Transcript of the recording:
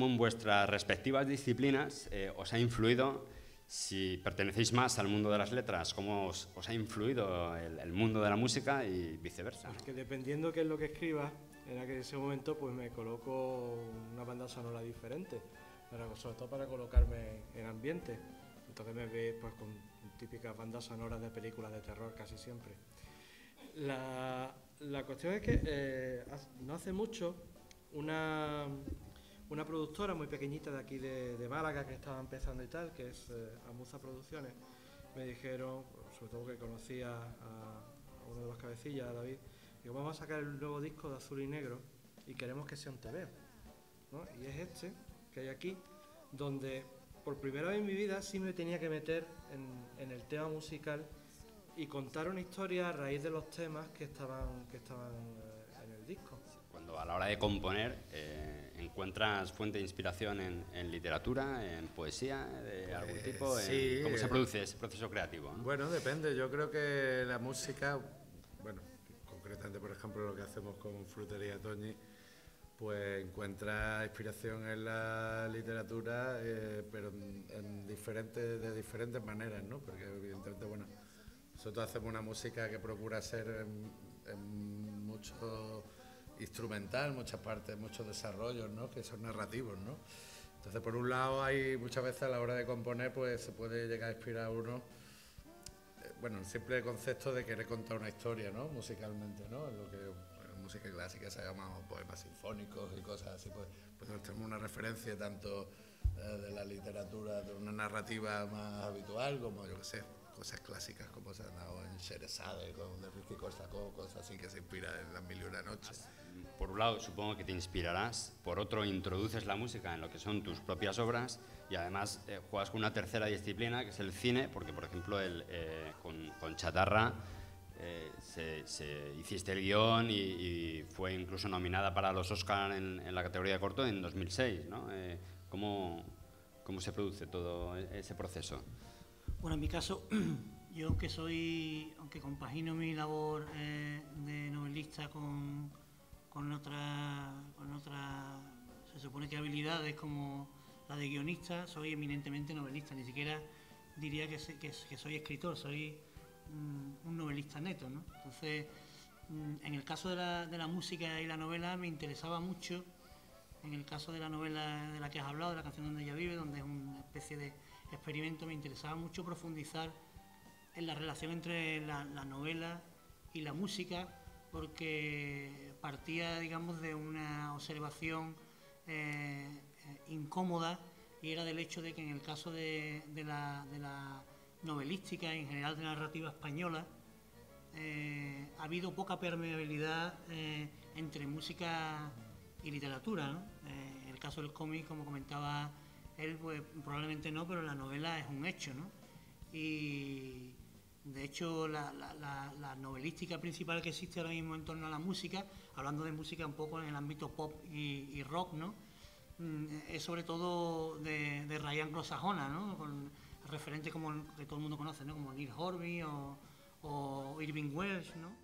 cómo en vuestras respectivas disciplinas os ha influido, si pertenecéis más al mundo de las letras, cómo os ha influido el mundo de la música y viceversa. Porque dependiendo qué es lo que escriba, en ese momento pues me coloco una banda sonora diferente, sobre todo para colocarme en ambiente. Entonces me ve pues con típicas bandas sonoras de películas de terror casi siempre. La cuestión es que no hace mucho una productora muy pequeñita de aquí de Málaga, que estaba empezando y tal, que es Amuza Producciones, me dijeron, sobre todo que conocía a uno de los cabecillas, a David, digo, vamos a sacar el nuevo disco de Azul y Negro y queremos que sea un TVO, ¿no? Y es este que hay aquí, donde por primera vez en mi vida sí me tenía que meter en el tema musical y contar una historia a raíz de los temas que estaban en el disco. Cuando a la hora de componer encuentras fuente de inspiración en literatura, en poesía de algún tipo, sí, ¿cómo se produce ese proceso creativo, ¿no? Bueno, depende. Yo creo que la música, bueno, concretamente por ejemplo lo que hacemos con Frutería Toñi, pues encuentra inspiración en la literatura, pero de diferentes maneras, ¿no? Porque evidentemente, bueno, nosotros hacemos una música que procura ser en mucho instrumental, muchas partes, muchos desarrollos, ¿no? Que son narrativos, ¿no? Entonces, por un lado, hay muchas veces a la hora de componer, pues se puede llegar a inspirar a uno, bueno, el simple concepto de querer contar una historia, ¿no? Musicalmente, ¿no? En lo que en música clásica se llama poemas sinfónicos y cosas así, pues tenemos una referencia tanto de la literatura, de una narrativa más habitual, como yo que sé, cosas clásicas como se han dado en Sherezade, con de Rimsky-Korsakov, cosas así que se inspiran en Las Mil y una Noches. Por un lado, supongo que te inspirarás, por otro, introduces la música en lo que son tus propias obras y además juegas con una tercera disciplina, que es el cine, porque, por ejemplo, con Chatarra hiciste el guión y fue incluso nominada para los Oscar en la categoría de corto en 2006, ¿no? ¿Cómo se produce todo ese proceso? Bueno, en mi caso, yo aunque compagino mi labor de novelista con otra, se supone que habilidades como la de guionista, soy eminentemente novelista, ni siquiera diría que soy escritor, soy un novelista neto, ¿no? Entonces, en el caso de la música y la novela me interesaba mucho, en el caso de la novela de la que has hablado, de La canción donde ella vive, donde es una especie de experimento, me interesaba mucho profundizar en la relación entre la novela y la música, porque partía, digamos, de una observación incómoda, y era del hecho de que en el caso de la novelística y en general de la narrativa española ha habido poca permeabilidad entre música y literatura, ¿no? En el caso del cómic, como comentaba él, pues probablemente no, pero la novela es un hecho, ¿no? Y de hecho la novelística principal que existe ahora mismo en torno a la música, hablando de música un poco en el ámbito pop y rock, ¿no? Es sobre todo de raíz anglosajona, ¿no? Con referentes como que todo el mundo conoce, ¿no? Como Neil Horby o Irving Welsh, ¿no?